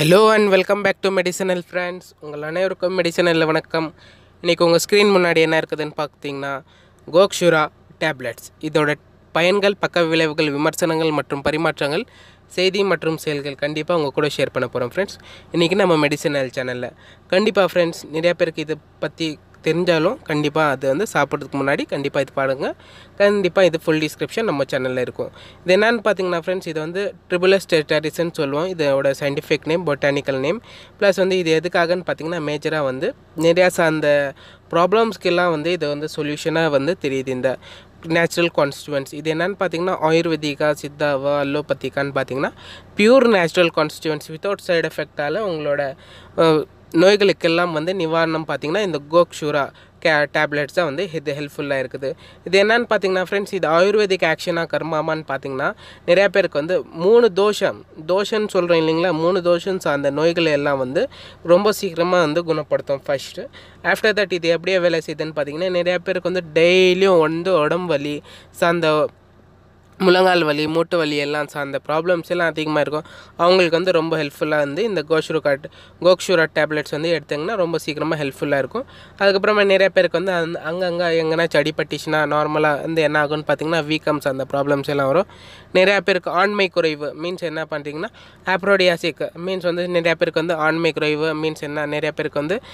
Hello and welcome back to Medicinal Friends. உங்கள் அனைவருக்கும் medicinal வணக்கம். இன்றைக்கி உங்கள் ஸ்க்ரீன் முன்னாடி என்ன இருக்குதுன்னு பார்த்தீங்கன்னா கோக்ஷுரா டேப்லெட்ஸ். இதோட பயன்கள், பக்க விளைவுகள், விமர்சனங்கள் மற்றும் பரிமாற்றங்கள், செய்தி மற்றும் செயல்கள் கண்டிப்பாக உங்கள் கூட ஷேர் பண்ண போகிறோம் ஃப்ரெண்ட்ஸ். இன்றைக்கி நம்ம மெடிசனல் சேனலில் கண்டிப்பாக ஃப்ரெண்ட்ஸ் நிறையா பேருக்கு இதை பற்றி தெரிஞ்சாலும் கண்டிப்பாக அது வந்து சாப்பிட்றதுக்கு முன்னாடி கண்டிப்பாக இது பாருங்கள். கண்டிப்பாக இது ஃபுல் டிஸ்கிரிப்ஷன் நம்ம சேனலில் இருக்கும். இது என்னென்னு பார்த்தீங்கன்னா ஃப்ரெண்ட்ஸ், இது வந்து ட்ரிபிளஸ் டெரிட்டாரிஸ்ன்னு சொல்லுவோம். இதோட scientific name, botanical name. Plus வந்து இது எதுக்காகன்னு பார்த்தீங்கன்னா மேஜராக வந்து நிறையா அந்த ப்ராப்ளம்ஸ்க்கெல்லாம் வந்து இது வந்து சொல்யூஷனாக வந்து தெரியுது. இந்த நேச்சுரல் கான்ஸ்டியூவன்ஸ் இது என்னென்னு பார்த்தீங்கன்னா ஆயுர்வேதிக்கா, சித்தாவா, அலோபதிக்கான்னு பார்த்தீங்கன்னா pure natural constituents without side எஃபெக்டால் உங்களோட நோய்களுக்கெல்லாம் வந்து நிவாரணம் பார்த்திங்கன்னா இந்த கோக்ஷுரா டேப்லெட்ஸ் தான் வந்து இது ஹெல்ப்ஃபுல்லாக இருக்குது. இது என்னன்னு பார்த்தீங்கன்னா ஃப்ரெண்ட்ஸ், இது ஆயுர்வேதிக் ஆக்ஷனாக கர்மாமான்னு பார்த்தீங்கன்னா நிறையா பேருக்கு வந்து 3 தோஷம்னு சொல்கிறோம் இல்லைங்களா, 3 தோஷம் சார்ந்த நோய்களை எல்லாம் வந்து ரொம்ப சீக்கிரமாக வந்து குணப்படுத்தும் ஃபஸ்ட்டு. ஆஃப்டர் தட் இது எப்படியே வேலை செய்யுதுன்னு பார்த்தீங்கன்னா நிறையா பேருக்கு வந்து டெய்லியும் வந்து உடம்பு வலி சார்ந்த, முழங்கால் வலி, மூட்டு வலி எல்லாம் சார்ந்த ப்ராப்ளம்ஸ் எல்லாம் அதிகமாக இருக்கும். அவங்களுக்கு வந்து ரொம்ப ஹெல்ப்ஃபுல்லாக வந்து இந்த கோக்ஷுரா டேப்லெட்ஸ் வந்து எடுத்திங்கன்னா ரொம்ப சீக்கிரமாக ஹெல்ப்ஃபுல்லாக இருக்கும். அதுக்கப்புறமா நிறைய பேருக்கு வந்து அங்கங்கே எங்கேனாச்சும் அடிபட்டுச்சுன்னா நார்மலாக வந்து என்ன ஆகும்னு பார்த்தீங்கன்னா வீக்கம்ஸ் அந்த ப்ராப்ளம்ஸ் எல்லாம் வரும். நிறையா பேருக்கு ஆண்மை குறைவு மீன்ஸ் என்ன பண்ணுறீங்கன்னா ஆப்ரோடியாசிக் மீன்ஸ் வந்து நிறையா பேருக்கு வந்து ஆண்மை குறைவு மீன்ஸ் என்ன, நிறையா பேருக்கு வந்து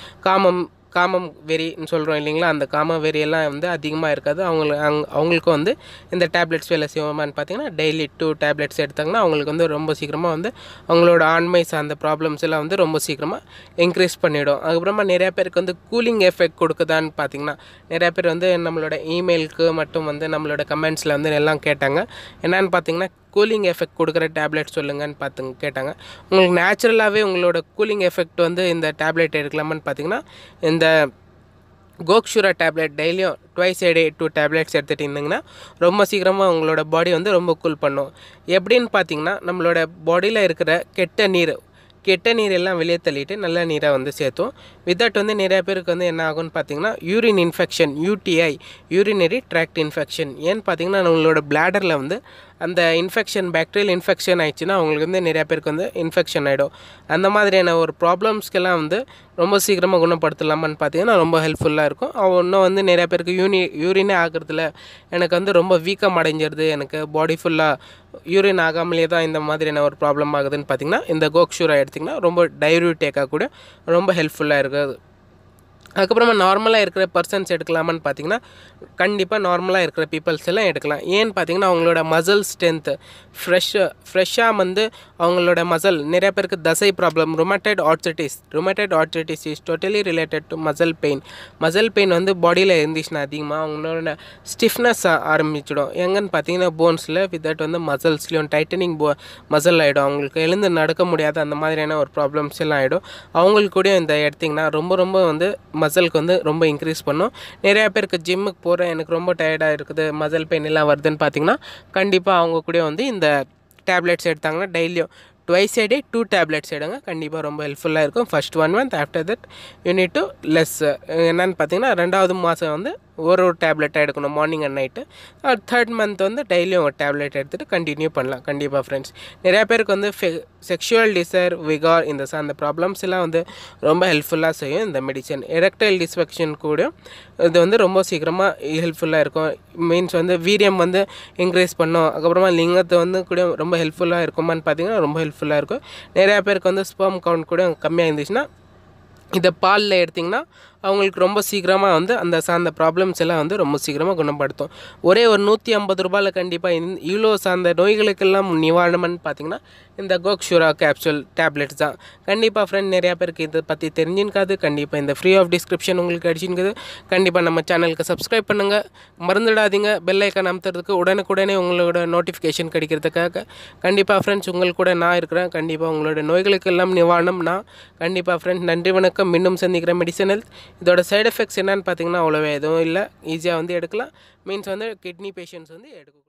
காமம் வெறின்னு சொல்கிறோம் இல்லைங்களா, அந்த காம வெறியெல்லாம் வந்து அதிகமாக இருக்காது. அவங்களுக்கும் வந்து இந்த டேப்லெட்ஸ் வேலை செய்வோமான்னு பார்த்தீங்கன்னா டெய்லி 2 டேப்லெட்ஸ் எடுத்தாங்கன்னா அவங்களுக்கு வந்து ரொம்ப சீக்கிரமாக வந்து அவங்களோட ஆண்மை சார்ந்த ப்ராப்ளம்ஸ் எல்லாம் வந்து ரொம்ப சீக்கிரமாக இன்க்ரீஸ் பண்ணிவிடும். அதுக்கப்புறமா நிறையா பேருக்கு வந்து கூலிங் எஃபெக்ட் கொடுக்குதான்னு பார்த்தீங்கன்னா நிறையா பேர் வந்து நம்மளோட இமெயிலுக்கு மட்டும் வந்து நம்மளோட கமெண்ட்ஸில் வந்து எல்லாம் கேட்டாங்க. என்னென்னு பார்த்தீங்கன்னா கூலிங் எஃபெக்ட் கொடுக்குற டேப்லெட் சொல்லுங்கன்னு கேட்டாங்க. உங்களுக்கு நேச்சுரலாகவே உங்களோட கூலிங் எஃபெக்ட் வந்து இந்த டேப்லெட் எடுக்கலாமான்னு பார்த்தீங்கன்னா இந்த கோக்ஷுரா டேப்லெட் டெய்லியும் ட்வைஸ் a day 2 டேப்லெட்ஸ் எடுத்துகிட்டு இருந்தீங்கன்னா ரொம்ப சீக்கிரமாக உங்களோட பாடி வந்து ரொம்ப கூல் பண்ணும். எப்படின்னு பார்த்தீங்கன்னா நம்மளோட பாடியில் இருக்கிற கெட்ட நீர் எல்லாம் வெளியே தள்ளிட்டு நல்ல நீரை வந்து சேர்த்தோம். வித்தட் வந்து நிறையா பேருக்கு வந்து என்ன ஆகும்னு பார்த்தீங்கன்னா urine infection, UTI, urinary tract infection. ஏன்னு பார்த்தீங்கன்னா நம்மளோட பிளாடரில் வந்து அந்த இன்ஃபெக்ஷன், பாக்டீரியல் இன்ஃபெக்ஷன் ஆயிடுச்சுன்னா அவங்களுக்கு வந்து நிறையா பேருக்கு வந்து இன்ஃபெக்ஷன் ஆகிடும். அந்த மாதிரியான ஒரு ப்ராப்ளம்ஸ்க்கெல்லாம் வந்து ரொம்ப சீக்கிரமாக குணப்படுத்தலாமான்னு பார்த்தீங்கன்னா ரொம்ப ஹெல்ப்ஃபுல்லாக இருக்கும். இன்னும் வந்து நிறையா பேருக்கு யூரினே ஆகிறதுல எனக்கு வந்து ரொம்ப வீக்கம் அடைஞ்சிருது, எனக்கு பாடி ஃபுல்லாக யூரின் ஆகாமலே தான் இந்த மாதிரியான ஒரு ப்ராப்ளம் ஆகுதுன்னு பார்த்தீங்கன்னா இந்த கோக்ஷுரா எடுத்திங்கன்னா ரொம்ப டையூரிட்டேக்காக கூட ரொம்ப ஹெல்ப்ஃபுல்லாக இருக்குது. அதுக்கப்புறமா நார்மலாக இருக்கிற பர்சன்ஸ் எடுக்கலாமான்னு பார்த்தீங்கன்னா கண்டிப்பாக நார்மலாக இருக்கிற பீப்புள்ஸ் எல்லாம் எடுக்கலாம். ஏன்னு பார்த்தீங்கன்னா அவங்களோட மசில் ஸ்ட்ரென்த்து ஃப்ரெஷ்ஷாக வந்து அவங்களோட நிறைய பேருக்கு தசை problem, rheumatoid arthritis is totally related to muscle pain வந்து பாடியில் இருந்துச்சுன்னா அதிகமாக அவங்களோட ஸ்டிஃப்னஸ் ஆரம்பிச்சிடும். எங்கன்னு பார்த்தீங்கன்னா போன்ஸில், வித்தட் வந்து மசில்ஸ்லேயும் டைட்டனிங் மசில் ஆகிடும். அவங்களுக்கு எழுந்து நடக்க முடியாத அந்த மாதிரியான ஒரு ப்ராப்ளம்ஸ் எல்லாம் ஆகிடும். அவங்களுக்கு கூட இந்த எடுத்திங்கன்னா ரொம்ப வந்து மசிலுக்கு வந்து ரொம்ப இன்க்ரீஸ் பண்ணும். நிறையா பேருக்கு ஜிம்முக்கு போகிறேன், எனக்கு ரொம்ப டயர்டாக இருக்குது, மசில் பெயின் எல்லாம் வருதுன்னு பார்த்தீங்கன்னா கண்டிப்பாக அவங்க கூட வந்து இந்த டேப்லெட்ஸ் எடுத்தாங்கன்னா டெய்லியும் ட்வைஸ் a day 2 டேப்லெட்ஸ் எடுங்க. கண்டிப்பாக ரொம்ப ஹெல்ப்ஃபுல்லாக இருக்கும். First 1 month, after that you need to less. என்னென்னு பார்த்தீங்கன்னா 2வது மாதம் வந்து ஒரு டேப்லெட்டாக எடுக்கணும் morning and night. 3rd month வந்து டெய்லியும் ஒரு டேப்லெட் எடுத்துகிட்டு கண்டினியூ பண்ணலாம். கண்டிப்பாக ஃப்ரெண்ட்ஸ் நிறையா பேருக்கு வந்து செக்ஷுவல் டிசைர், விகார் அந்த ப்ராப்ளம்ஸ் எல்லாம் வந்து ரொம்ப ஹெல்ப்ஃபுல்லாக செய்யும் இந்த மெடிசன். எரெக்டைல் டிஸ்ஃபங்க்ஷன் கூட இது வந்து ரொம்ப சீக்கிரமாக ஹெல்ப்ஃபுல்லாக இருக்கும். மீன்ஸ் வந்து வீரியம் வந்து இன்க்ரீஸ் பண்ணும். அதுக்கப்புறமா லிங்கத்தை வந்து கூட ரொம்ப ஹெல்ப்ஃபுல்லாக இருக்குமான்னு பார்த்தீங்கன்னா ரொம்ப ஹெல்ப்ஃபுல்லாக இருக்கும். நிறையா பேருக்கு வந்து ஸ்பெர்ம் கவுண்ட் கூட கம்மியாக இருந்துச்சுன்னா இதை பாலில் எடுத்திங்கன்னா அவங்களுக்கு ரொம்ப சீக்கிரமாக வந்து அந்த சார்ந்த ப்ராப்ளம்ஸ் எல்லாம் வந்து ரொம்ப சீக்கிரமாக குணப்படுத்தும். ஒரே ஒரு 150 ரூபாயில் கண்டிப்பாக இவ்வளோ சார்ந்த நோய்களுக்கெல்லாம் நிவாரணம்னு பார்த்தீங்கன்னா இந்த கோக்ஷுரா கேப்சூல் டேப்லெட்ஸ் தான். கண்டிப்பாக ஃப்ரெண்ட் நிறையா பேருக்கு இதை பற்றி தெரிஞ்சுக்காது. கண்டிப்பாக இந்த ஃப்ரீ ஆஃப் டிஸ்கிரிப்ஷன் உங்களுக்கு அடிச்சுருக்குது. கண்டிப்பாக நம்ம சேனலுக்கு சப்ஸ்கிரைப் பண்ணுங்கள், மறந்துடாதீங்க பெல் ஐக்கான் அமுத்துறதுக்கு, உடனுக்குடனே உங்களோட நோட்டிஃபிகேஷன் கிடைக்கிறதுக்காக. கண்டிப்பாக ஃப்ரெண்ட்ஸ் உங்களுக்கு கூட நான் இருக்கிறேன். கண்டிப்பாக உங்களோட நோய்களுக்கெல்லாம் நிவாரணம் நான். கண்டிப்பாக ஃப்ரெண்ட்ஸ் நன்றி, வணக்கம். மீண்டும் சந்திக்கிறேன். Medicine health. இதோட சைடு எஃபெக்ட்ஸ் என்னன்னு பார்த்தீங்கன்னா அவ்வளோவே எதுவும் இல்லை, ஈஸியாக வந்து எடுக்கலாம். மீன்ஸ் வந்து கிட்னி பேஷண்ட்ஸ் வந்து எடுக்க